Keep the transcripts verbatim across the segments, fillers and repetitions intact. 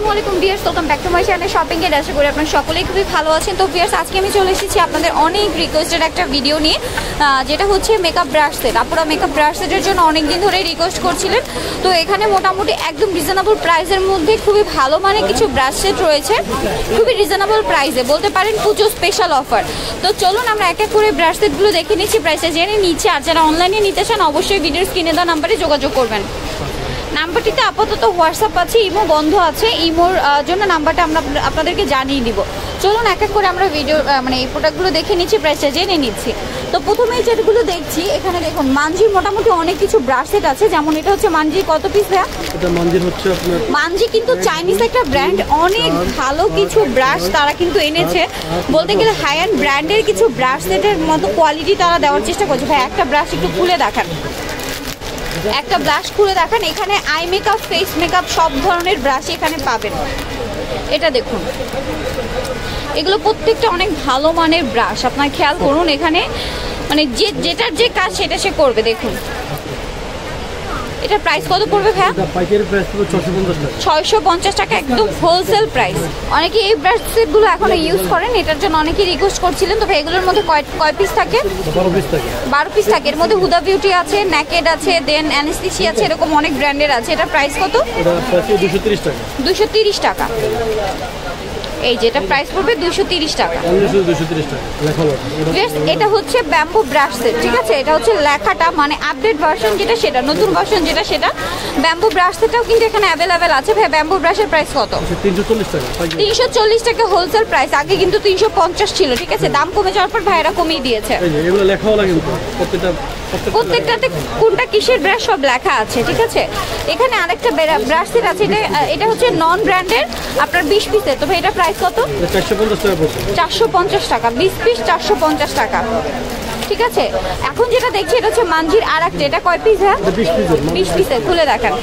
আসসালামু আলাইকুম viewers, welcome back to my channel shopping এর। আশা করি আপনারা সকলেই খুবই ভালো আছেন। তো ভিউয়ার্স, আজকে আমি চলে এসেছি আপনাদের অনেক রিকোয়েস্টেড একটা ভিডিও নিয়ে, যেটা হচ্ছে মেকআপ ব্রাশ সেট। আপনারা মেকআপ ব্রাশ সেটের জন্য অনেক দিন ধরে রিকোয়েস্ট করছিলেন। তো এখানে মোটামুটি একদম রিজনেবল প্রাইসের মধ্যে খুবই ভালো মানে কিছু ব্রাশ সেট রয়েছে, খুবই রিজনেবল প্রাইসে, বলতে পারেন পুজো স্পেশাল অফার। তো চলুন আমরা এক এক করে ব্রাশ সেটগুলো দেখে নিচ্ছি, প্রাইসে জেনে নিচ্ছি। আর যারা অনলাইনে নিতে চান অবশ্যই ভিডিওর স্ক্রিনে দেওয়া নাম্বারে যোগাযোগ করবেন। নাম্বারটিতে আপাতত হোয়াটসঅ্যাপ আছে, ইমো বন্ধ আছে। ইমোর জন্য নাম্বারটা আমরা আপনাদেরকে জানিয়ে দিব। চলুন এক এক করে আমরা ভিডিও মানে এই প্রোডাক্টগুলো দেখে নিচ্ছি, প্রাইসটা জেনে নিচ্ছি। তো প্রথমেই যেগুলো দেখছি, এখানে দেখুন মানজির মোটামুটি অনেক কিছু ব্রাশ সেট আছে। যেমন এটা হচ্ছে মানজি, কত পিস ভাইয়া? এটা মানজির হচ্ছে আপনার মানজি কিন্তু চাইনিজ একটা ব্র্যান্ড, অনেক ভালো কিছু ব্রাশ তারা কিন্তু এনেছে। বলতে গেলে হাই এন্ড ব্র্যান্ডের কিছু ব্রাশ সেটের মতো কোয়ালিটি তারা দেওয়ার চেষ্টা করছে। ভাই একটা ব্রাশ একটু খুলে দেখান, একটা ব্রাশ খুলে দেখান। এখানে আই মেকআপ, ফেস মেকআপ সব ধরনের ব্রাশ এখানে পাবেন। এটা দেখুন, এগুলো প্রত্যেকটা অনেক ভালো মানের ব্রাশ। আপনার খেয়াল করুন, এখানে মানে যে যেটার যে কাজ সেটা সে করবে। দেখুন এটার প্রাইস কত পড়বে ভাইয়া? পাইকারি প্রাইস পুরো ছয়শো পঞ্চাশ টাকা। ছয়শো পঞ্চাশ টাকা একদম হোলসেল প্রাইস। অনেকে এই ব্রাশ সেটগুলো এখনো ইউজ করেন, এটার জন্য অনেকেই রিকোয়েস্ট করছিলেন। তো ভাই এগুলোর মধ্যে কয় কয় পিস থাকে? বারো পিস থাকে। বারো পিস থাকে। এর মধ্যে হুদা বিউটি আছে, নেকেড আছে, দেন অ্যানেস্থেসিয়া আছে, এরকম অনেক ব্র্যান্ডের আছে। এটার প্রাইস কত? এটা প্রাইস দুশো তিরিশ টাকা। দুশো তিরিশ টাকা। এই যে এটা প্রাইস পড়বে দুশো তিরিশ টাকা। দুশো তিরিশ টাকা লেখা আছে। এটা হচ্ছে ব্যাম্বু ব্রাশ সেট, ঠিক আছে? এটা হচ্ছে লেখাটা মানে আপডেট ভার্সন যেটা সেটা, নতুন ভার্সন যেটা সেটা। ব্যাম্বু ব্রাশ সেটটাও কিন্তু এখানে অ্যাভেলেবেল আছে। ভাই ব্যাম্বু ব্রাশের প্রাইস কত? তিনশো চল্লিশ টাকা। তিনশো চল্লিশ টাকা হোলসেল প্রাইস। আগে কিন্তু তিনশো পঞ্চাশ ছিল, ঠিক আছে? দাম কমে যাওয়ার পর ভাইরা কমিয়ে দিয়েছে। এগুলো লেখাও লাগে প্রত্যেকটা প্রত্যেকটাতে কোনটা কিসের ব্রাশ সব লেখা আছে, ঠিক আছে? এখানে আরেকটা ব্রাশ সেট আছে, এটা এটা হচ্ছে নন ব্র্যান্ডের, আপনার বিশ পিসের। তো ভাই এটা প্রাইস কত? চারশো পঞ্চাশ টাকা পড়ছে। চারশো পঞ্চাশ টাকা, বিশ পিস চারশো পঞ্চাশ টাকা, ঠিক আছে? এখন যেটা দেখছি এটা হচ্ছে মানজির আর একটা। এটা কয় পিস? হ্যাঁ বিশ পিসের। বিশ পিসের। খুলে দেখান।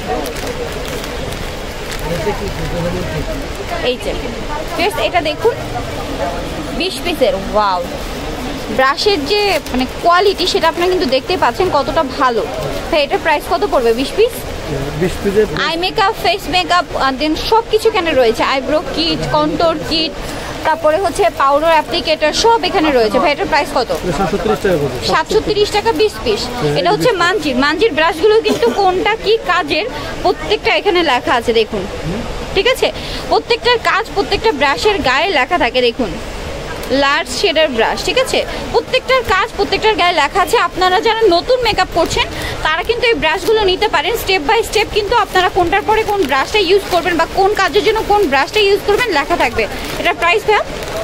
এই যে এটা দেখুন, বিশ পিসের। ওয়াও, ব্রাশের যে মানে কোয়ালিটি সেটা আপনারা কিন্তু দেখতে পাচ্ছেন কতটা ভালো। হ্যাঁ, এটার প্রাইস কত পড়বে? বিশ পিস। বিশ পিসের eye makeup, face makeup, then সব কিছু এখানে রয়েছে। আইব্রো কিট, কন্ট্রোর কিট, তারপরে হচ্ছে পাউডার অ্যাপ্লিকেটর সব এখানে রয়েছে। ভাই এটার প্রাইস কত? সাতশো তিরিশ টাকা পড়বে। সাতশো তিরিশ টাকা বিশ পিস। এটা হচ্ছে মানজির। মানজির ব্রাশগুলো কিন্তু কোনটা কি কাজের প্রত্যেকটা এখানে লেখা আছে, দেখুন, ঠিক আছে? প্রত্যেকটার কাজ প্রত্যেকটা ব্রাশের গায়ে লেখা থাকে। দেখুন, লার্জ শেডার ব্রাশ, ঠিক আছে? প্রত্যেকটার কাজ প্রত্যেকটার গায়ে লেখা আছে। আপনারা যারা নতুন মেকআপ করছেন তারা কিন্তু এই ব্রাশগুলো নিতে পারেন। স্টেপ বাই স্টেপ কিন্তু আপনারা কোনটার পরে কোন ব্রাশটা ইউজ করবেন বা কোন কাজের জন্য কোন ব্রাশটা ইউজ করবেন লেখা থাকবে। এটার প্রাইস ভাই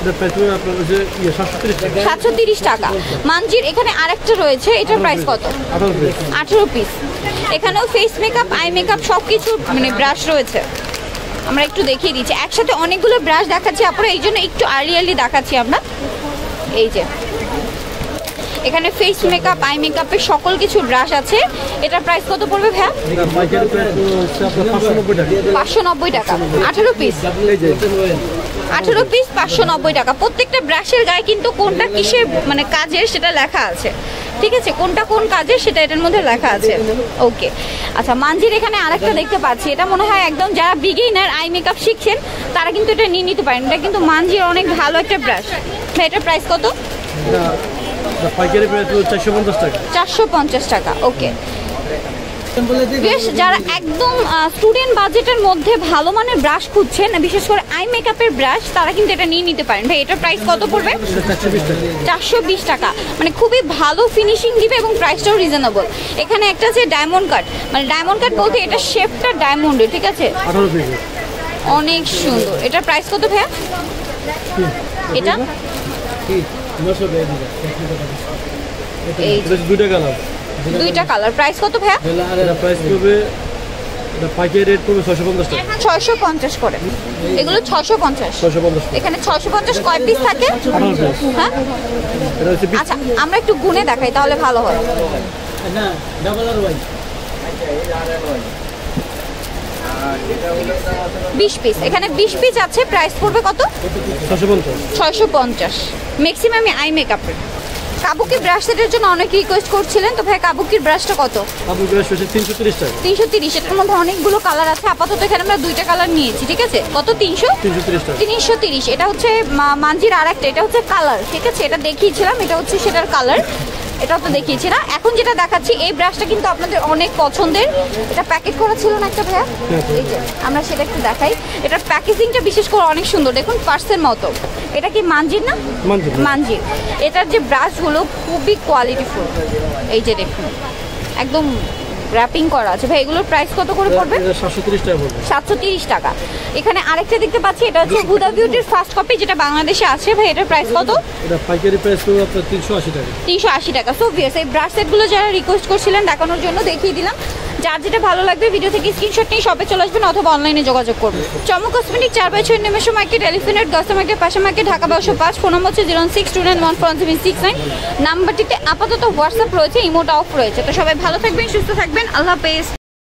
সাতশো তিরিশ টাকা। মানজির এখানে আরেকটা রয়েছে, এটার প্রাইস কত? আঠারো পিস। এখানেও ফেস মেকআপ, আই মেকআপ সব কিছু মানে ব্রাশ রয়েছে। আমরা একটু দেখিয়ে দিচ্ছি, একসাথে অনেকগুলো ব্রাশ দেখাচ্ছি আপনারা, এই জন্য একটু আর্লি আর্লি দেখাচ্ছি আমরা। এই যে এখানে ফেস মেকআপ, আই মেকআপের সকল কিছু ব্রাশ আছে। এটার প্রাইস কত পড়বে ভাইয়া? পাঁচশো নব্বই টাকা। আঠারো পিস, আঠারো পিস পাঁচশো নব্বই টাকা। প্রত্যেকটা ব্রাশের গায়ে কিন্তু কোনটা কিসের মানে কাজের সেটা লেখা আছে, ঠিক আছে? কোনটা কোন কাজের সেটা এটার মধ্যে লেখা আছে। ওকে, আচ্ছা। মানজির এখানে আরেকটা দেখতে পাচ্ছি, এটা মনে হয় একদম যারা বিগিনার আই মেকআপ শিখছেন তারা কিন্তু এটা নিয়ে নিতে পারেন। এটা কিন্তু মানজির অনেক ভালো একটা ব্রাশ। এটার প্রাইস কত? চারশো পঞ্চাশ টাকা। ওকে, বেশ, যারা একদম স্টুডেন্ট বাজেটের মধ্যে ভালো মানের ব্রাশ খুঁজছেন, বিশেষ করে আই মেকআপের ব্রাশ, তারা কিন্তু এটা নিয়ে নিতে পারেন। ভাই এটার প্রাইস কত পড়বে? চারশো বিশ টাকা। মানে খুবই ভালো ফিনিশিং দিবে এবং প্রাইসটাও রিজনেবল। এখানে একটা আছে ডায়মন্ড কাট, মানে ডায়মন্ড কাট বলতে এটা শেপটা ডায়মন্ডের, ঠিক আছে? অনেক সুন্দর। এটার প্রাইস কত ভাইয়া? এটা দুইটা কালার, দুইটা কালার। প্রাইস কত ভাইয়া? প্রাইস পড়বে পাইকারি রেট পড়বে ছয়শো পঞ্চাশ টাকা। ছয়শো পঞ্চাশ করে এগুলো। ছয়শো পঞ্চাশ। ছয়শো পঞ্চাশ। এখানে ছয়শো পঞ্চাশ কয় পিস থাকে? হ্যাঁ, আচ্ছা আমরা একটু গুনে দেখাই তাহলে ভালো হয়। বিশ পিস। এখানে বিশ পিস আছে। প্রাইস পড়বে কত? ছয়শো পঞ্চাশ। ছয়শো পঞ্চাশ ম্যাক্সিমাম আই মেকআপের। কাবুকি ব্রাশ সেটের জন্য অনেক রিকোয়েস্ট করছিলেন, তো ভাই কাবুকির ব্রাশটা কত? কাবুকি ব্রাশ হচ্ছে তিনশো তিরিশ টাকা। তিনশো তিরিশ, এটার মধ্যে অনেকগুলো কালার আছে, আপাতত এখানে আমরা দুইটা কালার নিয়েছি, ঠিক আছে? কত? তিনশো তিনশো তিরিশ টাকা। তিনশো তিরিশ। এটা হচ্ছে মা- মানজির আর একটা, এটা হচ্ছে কালার, ঠিক আছে? এটা দেখিয়েছিলাম, এটা হচ্ছে সেটার কালার, এটাও তো দেখিয়েছি না। এখন যেটা দেখাচ্ছি এই ব্রাশটা কিন্তু আপনাদের অনেক পছন্দের, এটা প্যাকেট করা ছিল না একটা ভাইয়া, এই যে আমরা সেটা একটু দেখাই। এটার প্যাকেজিংটা বিশেষ করে অনেক সুন্দর, দেখুন পার্সের মতো। এটা কি মানজির না? মানজির। মানজির। এটার যে ব্রাশগুলো খুবই কোয়ালিটিফুল, এই যে দেখুন একদম র্যাপিং করা আছে। ভাই এগুলোর প্রাইস কত করে পড়বে? সাতশো তিরিশ টাকা পড়বে। সাতশো তিরিশ টাকা। এখানে আরেকটা দেখতে পাচ্ছি, এটা হচ্ছে হুদা বিউটির ফার্স্ট কপি, যেটা বাংলাদেশে আছে। ভাই এটার প্রাইস কত? এটা পাইকারি প্রাইস পড়বে আপনার তিনশো আশি টাকা। তিনশো আশি টাকা। সো ভিউয়ার্স, এই ব্রাশ সেটগুলো যারা রিকোয়েস্ট করছিলেন দেখানোর জন্য দেখিয়ে দিলাম। যার যেটা ভালো লাগবে ভিডিও থেকে স্ক্রিনশট নিয়ে শপে চলে আসবেন অথবা অনলাইনে যোগাযোগ করবেন। চমক কসমেটিক চার বাই ছয় নিমেষ মার্কেট, এলিফেন্ট গাছা মার্কেট, পাশা মার্কেট, ঢাকা বারোশো পাঁচ। ফোন নম্বর হচ্ছে zero six two nine one four seven six nine. নাম্বারটিতে আপাতত হোয়াটসঅ্যাপ রয়েছে, ইমোটা অফ রয়েছে। তো সবাই ভালো থাকবেন, সুস্থ থাকবেন, আল্লাহ হাফেজ।